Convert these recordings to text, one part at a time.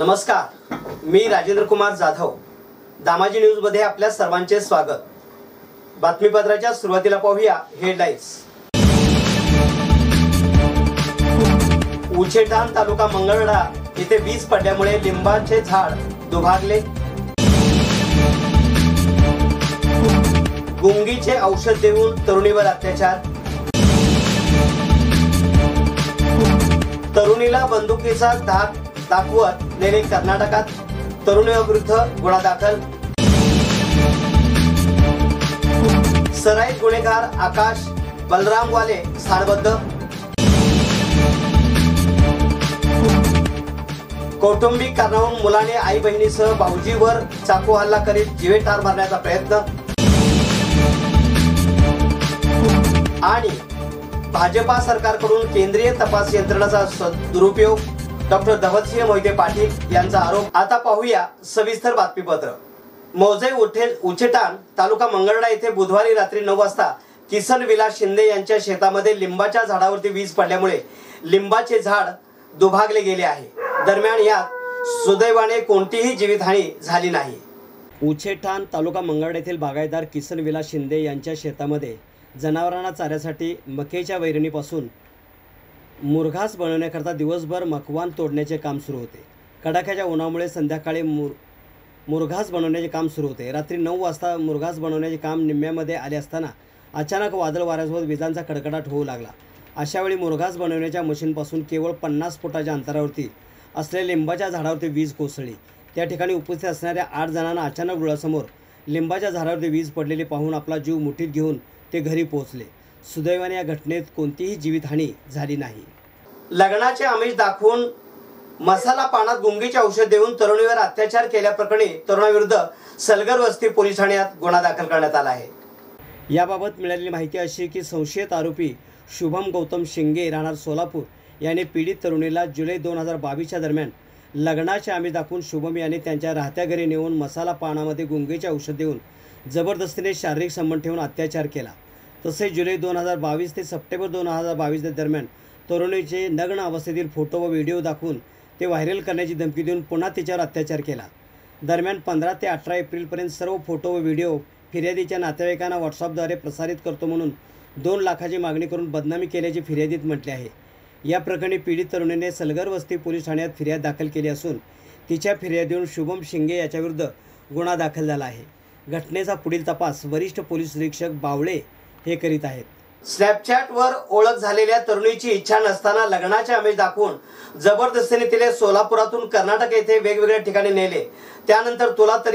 नमस्कार, मी राजेंद्र कुमार जाधव. दामाजी न्यूज मध्ये आपल्या सर्वांचे स्वागत. बातमीपत्राच्या सुरुवातीला पाहूया हेडलाईन्स. उचेठाण तालुका मंगळवेढा येथे वीज पडल्यामुळे लिंबाचे झाड दुभागले. गुंगीचे औषध देऊन तरुणीवर अत्याचार. तरुणीला बंदुकीचा धाक दाखवत नेले कर्नाटकात. तरुणीविरुद्ध गुन्हा दाखल. सराईत गुन्हेगार आकाश बलराम वाले स्थानबद्ध. कौटुंबिक कारणावरून मुलाने आई बहिणीसह भाऊजीवर चाकू हल्ला करीत जीवे ठार मारण्याचा प्रयत्न. आणि भाजपा सरकारकडून केंद्रीय तपास यंत्रणेचा दुरुपयोग. डॉक्टर धवलसिंह मोहिते पाटील यांचा आरोप. आता पाहूया सविस्तर बातमीपत्र. मौजे उचेठाण तालुका मंगळवेढा येथे बुधवारी रात्री 9 वाजता किसन विलास शिंदे यांच्या शेतामध्ये लिंबाच्या झाडावरती वीज पडल्यामुळे लिंबाचे झाड दुभागले गेले आहे. दरम्यान यात सुदैवाने कोणतीही जीवितहानी झाली नाही. उचेठाण तालुका मंगळवेढा येथील बागायतदार किसन विलास शिंदे यांच्या शेतामध्ये जनावरांना चाऱ्यासाठी मकेच्या वैरणीपासून मुरघास बनवण्याकरता दिवसभर मकवान तोडण्याचे काम सुरू होते. कडाक्याच्या उन्हामुळे संध्याकाळी मुरघास बनवण्याचे काम सुरू होते. रात्री 9 वाजता मुरघास बनवण्याचे काम निम्म्यामध्ये आले असताना अचानक वादळ वाऱ्यासोबत विजांचा कडकडाट होऊ लागला. अशावेळी मुरघास बनवण्याच्या मशीनपासून केवळ 50 फुटाच्या अंतरावरती असलेल्या लिंबाच्या झाडावरती वीज कोसळली. त्या ठिकाणी उपस्थित असणाऱ्या 8 जणांना अचानक डोळ्यासमोर लिंबाच्या झाडावरती वीज पडलेली पाहून आपला जीव मुठीत घेऊन ते घरी पोहोचले. सुदैवाने या घटनेत कोणतीही जीवितहानी झाली नाही. लग्नाचे आमिष दाखवून मसाला पानात गुंगीचे औषध देऊन तरुणीवर अत्याचार केल्याप्रकरणी तरुणाविरुद्ध सलगर वस्ती पोलीस ठाण्यात गुन्हा दाखल करण्यात आला आहे. याबाबत मिळालेली माहिती अशी की संशयित आरोपी शुभम गौतम शिंगे राहणार सोलापूर याने पीडित तरुणीला जुलै 2022च्या दरम्यान लग्नाचे आमिष दाखवून शुभम याने त्यांच्या राहत्या घरी नेऊन मसाला पानामध्ये गुंगीचे औषध देऊन जबरदस्तीने शारीरिक संबंध ठेवून अत्याचार केला. तसेच जुलै 2022 ते सप्टेंबर 2022 दरम्यान तरुणीचे नग्न अवस्थेतील फोटो व व्हिडिओ दाखवून ते व्हायरल करण्याची धमकी देऊन पुन्हा तिच्यावर अत्याचार केला. दरम्यान 15 ते 18 एप्रिलपर्यंत सर्व फोटो व व्हिडिओ फिर्यादीच्या नातेवाईकांना व्हॉट्सअपद्वारे प्रसारित करतो म्हणून 2 लाखाची मागणी करून बदनामी केल्याचे फिर्यादीत म्हटले आहे. या प्रकरणी पीडित तरुणीने सलगर वस्ती पोलीस ठाण्यात फिर्याद दाखल केली असून तिच्या फिर्यादीवरून शुभम शिंगे याच्याविरुद्ध गुन्हा दाखल झाला आहे. घटनेचा पुढील तपास वरिष्ठ पोलीस निरीक्षक बावळे हे करीत आहेत. स्नॅपचॅटवर ओळख झालेल्या तरुणीची इच्छा नसताना लग्नाचे आमिष दाखवून जबरदस्तीने तिला सोलापुरातून कर्नाटक येथे वेगवेगळ्या ठिकाणी नेले. त्यानंतर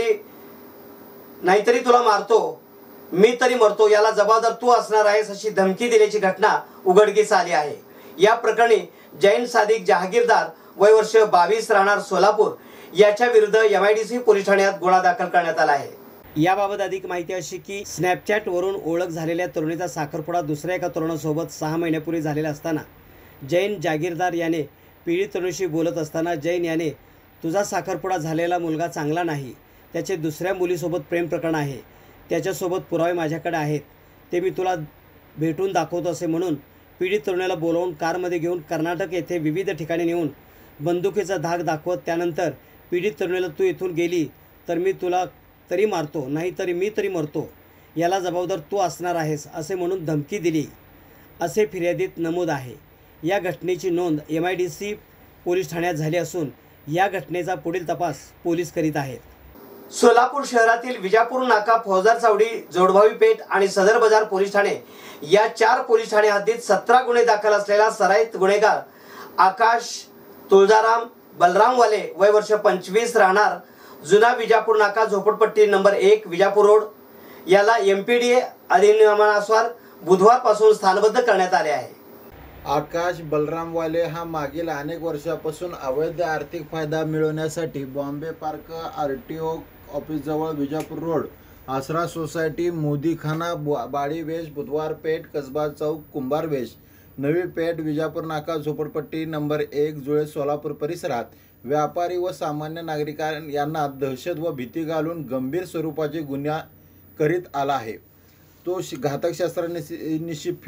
नाहीतरी तुला मारतो, मी तरी मरतो, याला जबाबदार तू असणार आहेस अशी धमकी दिल्याची घटना उघडकीस आली आहे. या प्रकरणी जैन सादिक जहागीरदार वय वर्ष 22 राहणार सोलापूर याच्या विरुद्ध MIDC पोलीस ठाण्यात गुन्हा दाखल करण्यात आला आहे. याबाबत अधिक माहिती अशी की स्नॅपचॅटवरून ओळख झालेल्या तरुणीचा साखरपुडा दुसऱ्या एका तरुणासोबत 6 महिन्यापूर्वी झालेला असताना जैन जागीरदार याने पीडित तरुणीशी बोलत असताना जैन याने तुझा साखरपुडा झालेला मुलगा चांगला नाही, त्याचे दुसऱ्या मुलीसोबत प्रेम प्रकरण आहे, त्याच्यासोबत पुरावे माझ्याकडे आहेत, ते मी तुला भेटून दाखवतो असे म्हणून पीडित तरुणीला बोलवून कारमध्ये घेऊन कर्नाटक येथे विविध ठिकाणी नेऊन बंदुकीचा धाक दाखवत त्यानंतर पीडित तरुणीला तू इथून गेली तर मी तुला तरी मारतो, नाही तरी मी तरी मरतो, याला जबाबदार तू असणार आहेस असे म्हणून धमकी दिली असे फिर्यादीत नमूद आहे. या घटनेची नोंद MIDC पोलीस ठाण्यात झाली असून या घटनेचा पुढील तपास पोलीस करीत आहेत. सोलापूर शहरातील विजापूर नाका, फौजदार चावडी, जोडभावी पेठ आणि सदर बाजार पोलीस ठाणे या 4 पोलीस ठाणे हद्दीत 17 गुन्हे दाखल असलेला सराईत गुन्हेगार आकाश तुळजाराम बलराम वाले वय वर्ष 25 राहणार जुना विजापूर नाका, झोपडपट्टी नंबर 1, विजापूर रोड याला MPDA अधिनियमानुसार बुधवारपासून स्थानबद्ध करण्यात आले आहे. आकाश बलराम वाले हा मागील अनेक वर्षापासून अवैध आर्थिक फायदा मिळवण्यासाठी बॉम्बे पार्क RTO ऑफिसजवळ विजापूर रोड, आसरा सोसायटी, मोदीखाना, बाळी वेश, बुधवार पेठ, कसबा चौक, कुंभार वेश, नवी पेठ, विजापूर नाका, झोपडपट्टी नंबर 1, जुळे, सोलापूर परिसरात व्यापारी व सामान्य नागरिकांना दहशत व भीती घालून गंभीर स्वरूपाचे गुन्हा करीत आला आहे. तो घातक शस्त्रांनिशी फिरून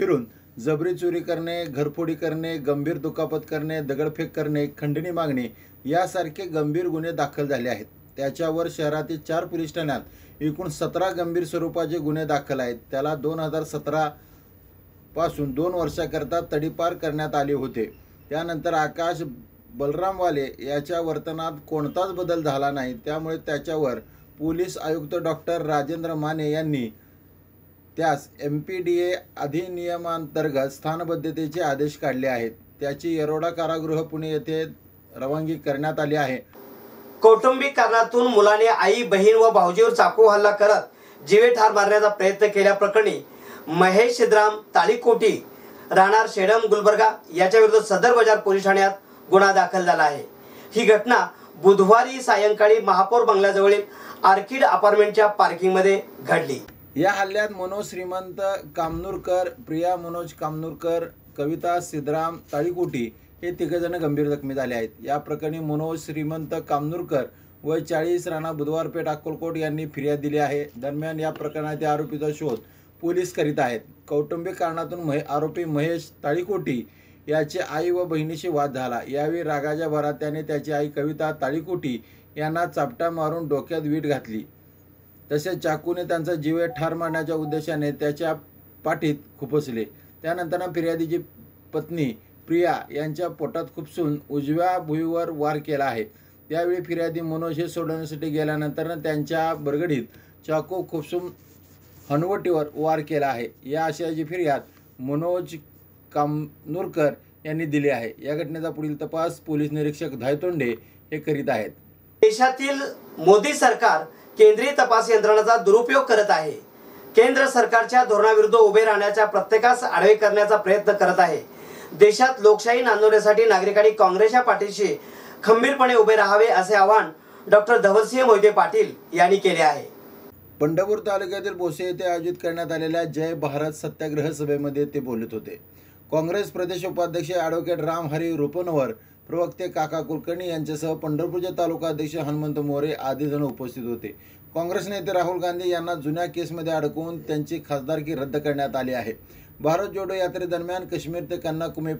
जबरी चोरी करणे, घरफोडी करणे, गंभीर दुखापत करणे, दगडफेक करणे, खंडणी मागणे यासारखे गंभीर गुन्हे दाखल झाले आहेत. त्याच्यावर शहरातील 4 पोलीस ठाण्यात एकूण 17 गंभीर स्वरूपाचे गुन्हे दाखल आहेत. त्याला 2017 पासून 2 वर्षाकरता तडीपार करण्यात आले होते. त्यानंतर आकाश बलरामवाले याच्या वर्तनात कोणताच बदल झाला नाही. त्यामुळे त्याच्यावर पोलीस आयुक्त डॉक्टर राजेंद्र माने यांनी त्यास MPDA अधिनियमांतर्गत स्थानबद्धतेचे आदेश काढले आहेत. त्याची येरवडा कारागृह पुणे येथे रवानगी करण्यात आली आहे. कौटुंबिक कारणातून मुलाने आई, बहीण व भाऊजीवर चाकू हल्ला करत जीवे ठार मारण्याचा प्रयत्न केल्याप्रकरणी महेश सिद्धराम ताळीकोटी राहणार शेडम गुलबर्गा याच्या विरुद्ध सदर बाजार पोलीस ठाण्यात गुन्हा दाखल झाला आहे. ही घटना बुधवारी सायंकाळी महापौर बंगल्याजवळील आर्किड अपार्टमेंटच्या पार्किंगमध्ये घडली. या हल्ल्यात मनोज श्रीमंत कामनूरकर, प्रिया मनोज कामनूरकर, कविता सिद्धराम ताळीकोटी हे 3 जण गंभीर जखमी झाले आहेत. या प्रकरणी मनोज श्रीमंत कामनूरकर वय 40 राणा बुधवारपेठ अक्कलकोट यांनी फिर्याद दिली आहे. दरम्यान या प्रकरणातील आरोपीचा शोध पोलीस करीत आहेत. कौटुंबिक कारणातून आरोपी महेश ताळीकोटी याचे आई व बहिणीशी वाद झाला. यावेळी रागाच्या भरात त्याने त्याची आई कविता ताळीकोटी यांना चापटा मारून डोक्यात वीट घातली. तसेच चाकूने त्यांचा जीव ठार मारण्याच्या उद्देशाने त्याच्या पाठीत खुपसले. त्यानंतर फिर्यादीची पत्नी प्रिया यांच्या पोटात खुपसून उजव्या भुईवर वार केला आहे. त्यावेळी फिर्यादी मनोज हे सोडवण्यासाठी गेल्यानंतर त्यांच्या बरगडीत चाकू खुपसून हनुवटीवर वार केला आहे. या आशयाची फिर्याद मनोज कामनूरकर यांनी दिली आहे. या घटनेचा पुढील तपास पोलीस निरीक्षक धायतोंडे हे करीत आहेत. देशातील मोदी सरकार केंद्रीय तपास यंत्रणाचा दुरुपयोग करत आहे. केंद्र सरकारच्या धोरणाविरुद्ध उभे राहण्याच्या प्रत्येकास आडवे करण्याचा प्रयत्न करत आहे. देशात लोकशाही नांदवण्यासाठी नागरिकांनी काँग्रेसच्या पाठीशी खंबीरपणे उभे राहावे असे आवाहन डॉक्टर धवलसिंह मोहिते पाटील यांनी केले आहे. पंढरपूर तालुक्यातील बोसे येथे आयोजित करण्यात आलेल्या जय भारत सत्याग्रह सभेमध्ये ते बोलत होते. काँग्रेस प्रदेश उपाध्यक्ष ॲडव्होकेट रामहरी रुपनवर, प्रवक्ते काका कुलकर्णी यांच्यासह पंढरपूरचे तालुका अध्यक्ष हनुमंत मोरे आदी जण उपस्थित होते. काँग्रेस नेते राहुल गांधी यांना जुन्या केसमध्ये अडकवून त्यांची खासदारकी रद्द करण्यात आली आहे. भारत जोडो यात्रेदरम्यान काश्मीर ते कन्याकुमारी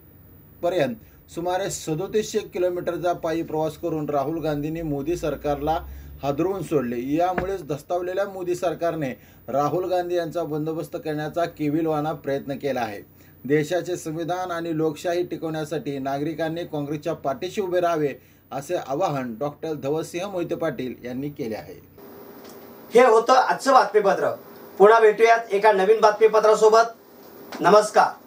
पर्यंत सुमारे 3700 किलोमीटरचा पायी प्रवास करून राहुल गांधींनी मोदी सरकारला हादरवून सोडले. यामुळेच धस्तावलेल्या मोदी सरकारने राहुल गांधी यांचा बंदोबस्त करण्याचा केविलवाणा प्रयत्न केला आहे. देशाचे संविधान आणि लोकशाही टिकवण्यासाठी नागरिकांनी काँग्रेसच्या पाठीशी उभे राहावे असे आवाहन डॉक्टर धवलसिंह मोहिते पाटील यांनी केले आहे. हे होतं आजचं बातमीपत्र. पुन्हा भेटूयात एका नवीन बातमीपत्रासोबत. नमस्कार.